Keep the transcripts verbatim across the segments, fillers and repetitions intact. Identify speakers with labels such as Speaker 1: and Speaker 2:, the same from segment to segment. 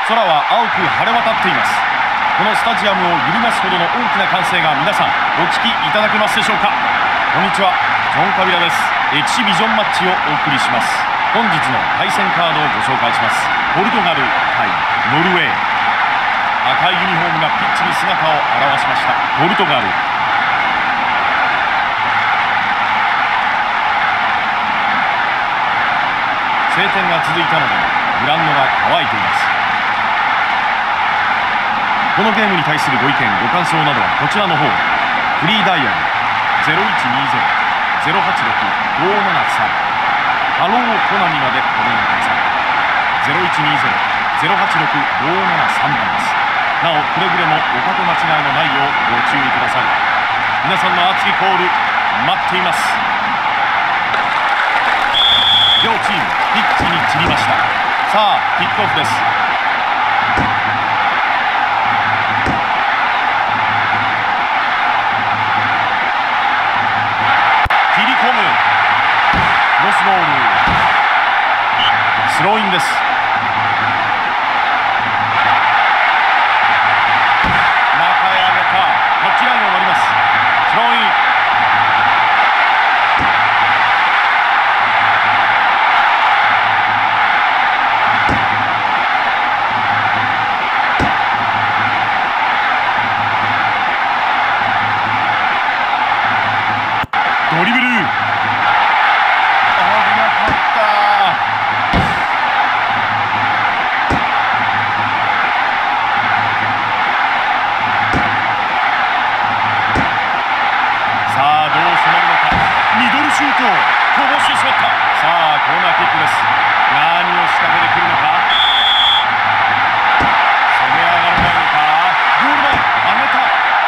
Speaker 1: 空は青く晴れ渡っています。このスタジアムを揺るがすほどの大きな歓声が皆さんお聞きいただけますでしょうか。こんにちは、ジョン・カビラです。エキシビジョンマッチをお送りします。本日の対戦カードをご紹介します。ポルトガル対ノルウェー。赤いユニフォームがピッチに姿を現しました。ポルトガル。晴天が続いたのでグラウンドが乾いています。このゲームに対するご意見ご感想などはこちらの方、フリーダイヤル ゼロいちにゼロ ゼロはちろく ごーななさん ハローコナミまでお電話ください。ゼロいちにゼロ ゼロはちろく ごーななさんばんです。なおくれぐれもおかけ間違いのないようご注意ください。皆さんの熱きコール待っています。両チームピッチに散りました。さあキックオフです。切り込むクロスボール、スローインです。中へ上げたタッチラインを割ります。スローイン。ドリブル、危なかった。さあどう迫るのか。ミドルシュートこぼしてしまった。さあコーナーキックです。何を仕掛けてくるのか。攻め上がるのか。ゴール前上げた。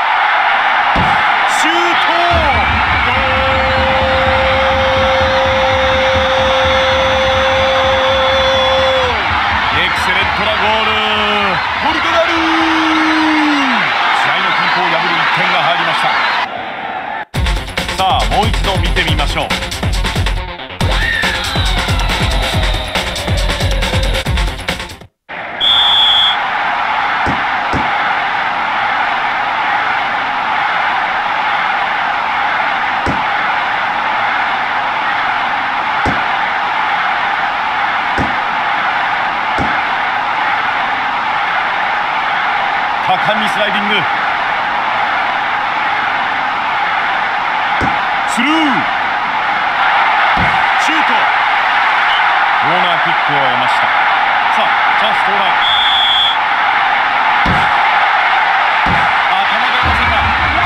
Speaker 1: シュート、ゴール。トラゴール、ポルトガル。試合の均衡を破るいってんが入りました。さあもう一度見てみましょう。果敢にスライディング、スルー、シュート、コーナーキックを得ました。さあチャンス到来。頭で合わせた。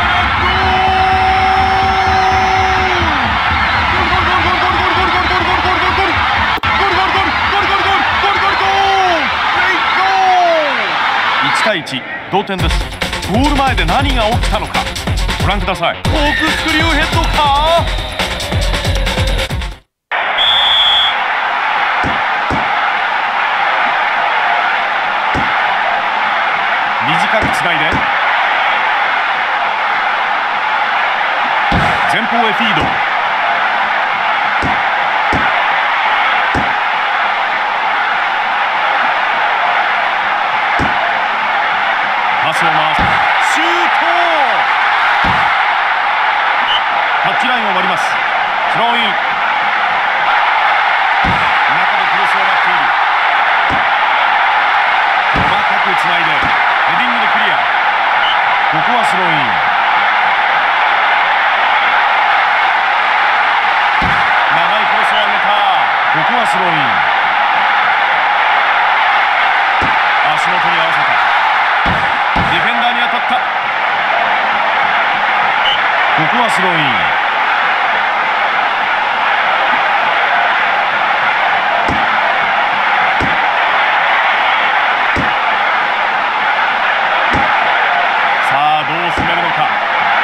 Speaker 1: いちたいいち、同点です。ゴール前で何が起きたのかご覧ください。コークスクリューヘッドか。短くつないで前方へフィード。パスを回す。シュート、タッチラインを割ります。スローイン。中でクロスを待っている。細かくつないでヘディングでクリア。ここはスローイン。長いクロスを上げた。ここはスローイン。足元に合わせた。ディフェンダーに当たった。ここはスローイン。さあどう攻めるのか。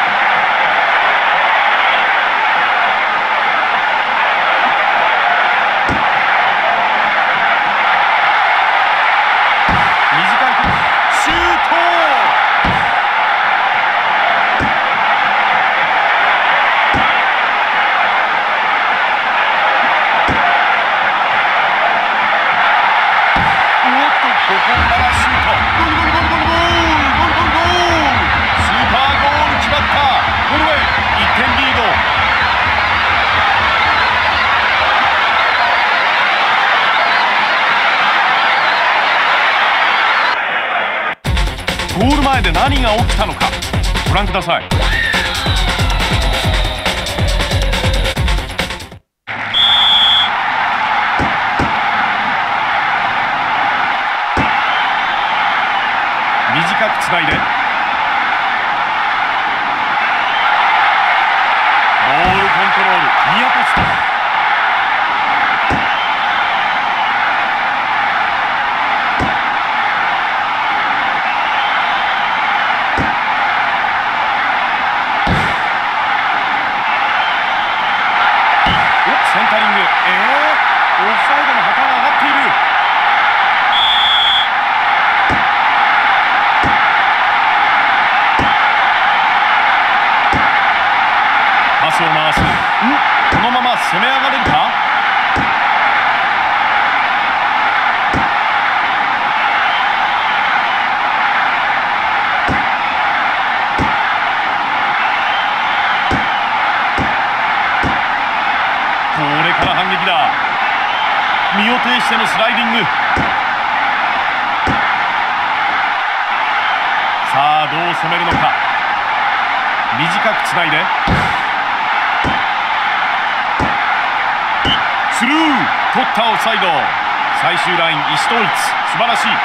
Speaker 1: 短いシュート。 からシュート。ゴールゴールゴールゴールゴールゴールゴールゴールスーパーゴール決まった。ノルウェーいってんリード。ゴール前で何が起きたのかご覧ください。短くつないでボールコントロール、ニアポスト。センタリング、えー、オフサイドの旗が上がっている。パスを回す。んこのまま攻め上がれるか。これから反撃だ。身を挺してのスライディング。さあどう攻めるのか。短くつないでスルー。取ったオフサイド。最終ライン意思統一、素晴らしい。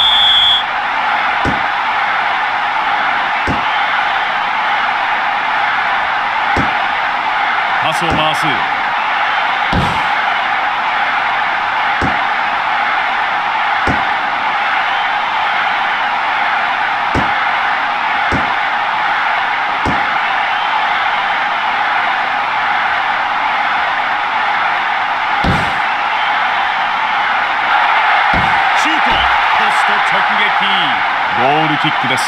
Speaker 1: パスを回す。直撃。ゴールキックです。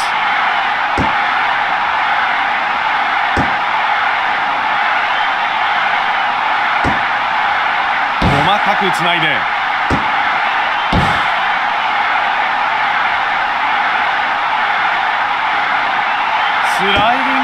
Speaker 1: 細かくつないでスライディング。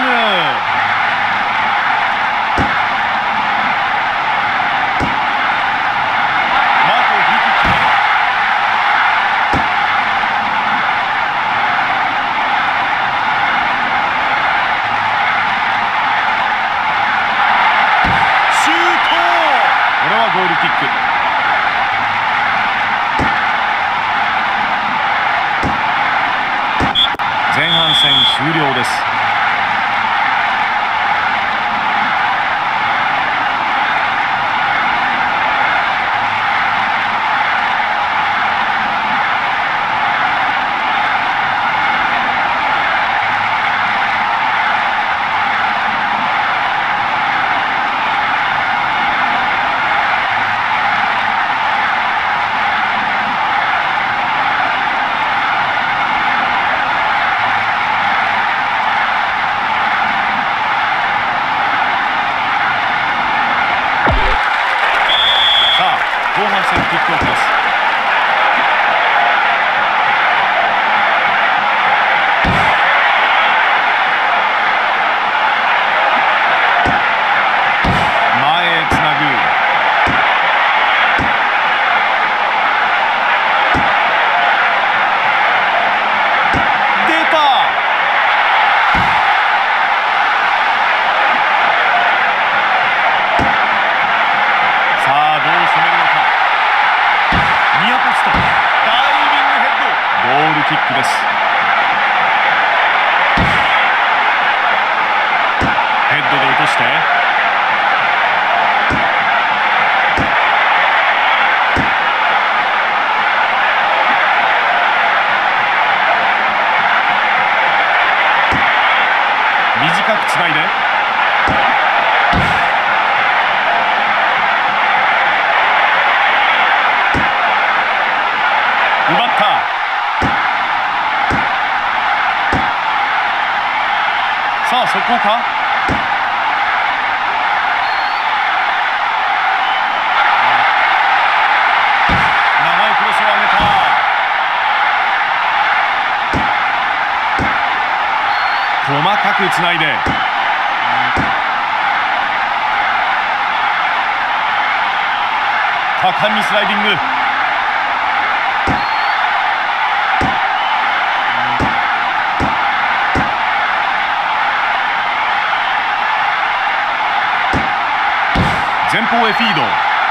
Speaker 1: ゴールキック。前半戦終了です。後半戦キックオフです。前へつなぐ。出た。さあどう攻めるのか。ニアポスト、ダイビングヘッド。ゴールキックです。ヘッドで落として短くつないで奪った。さあ速攻か。長いクロスを上げた。 かくつないで果敢にスライディング。前方へフィード。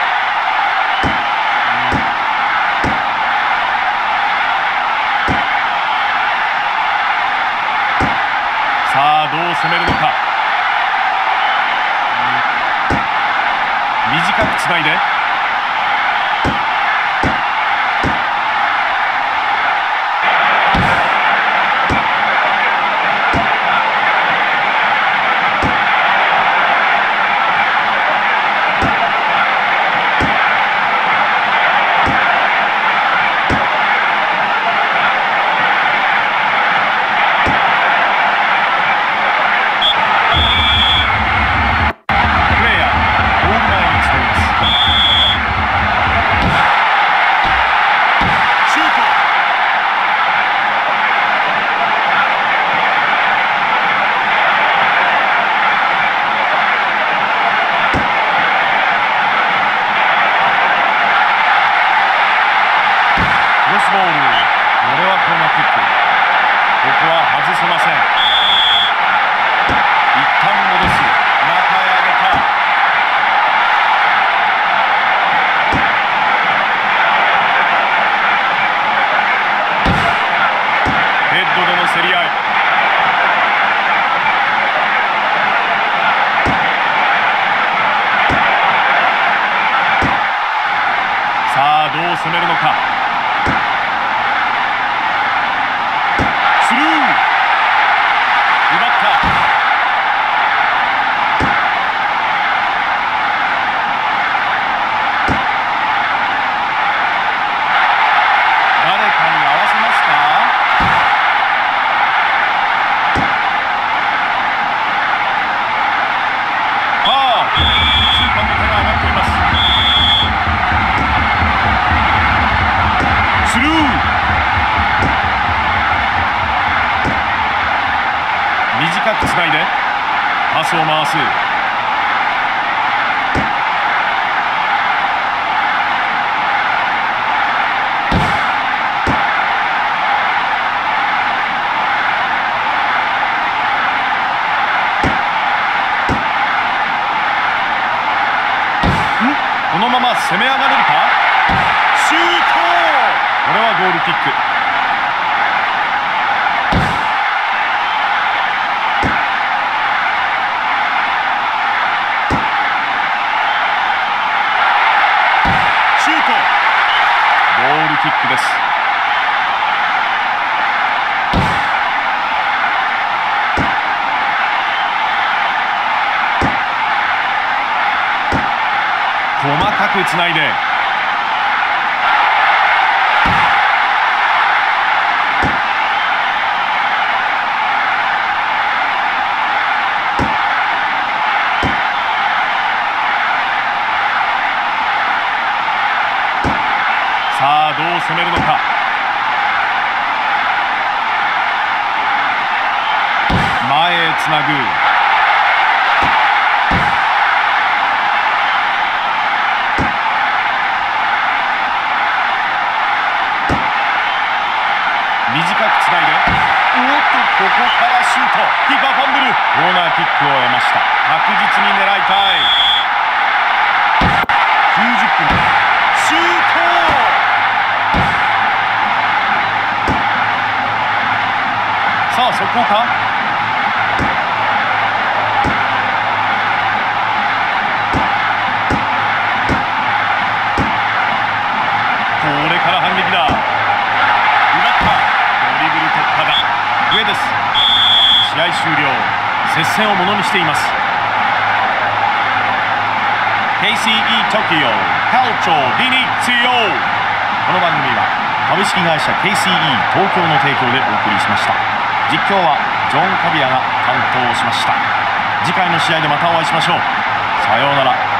Speaker 1: さあどう攻めるのか。短くつないで攻めるのか。スルー奪った。誰かに合わせますか。ああ、審判の手が上がっています。スルー。短くつないでパスを回す。このまま攻め上がれるか。シュート。これはゴールキック。シュート。ゴールキックです。細かくつないでさあどう攻めるのか。前へつなぐ。短くつないで、おっとここからシュート。キーパーファンブル。コーナーキックを得ました。確実に狙いたい。きゅうじゅっぷんシュート。さあ速攻か。これから反撃だ。奪った。ドリブル突破だ。上です。試合終了。接戦をものにしています。 ケーシーイー トキオカルチョディニツィオ。この番組は株式会社 ケーシーイー 東京の提供でお送りしました。実況はジョン・カビラが担当しました。次回の試合でまたお会いしましょう。さようなら。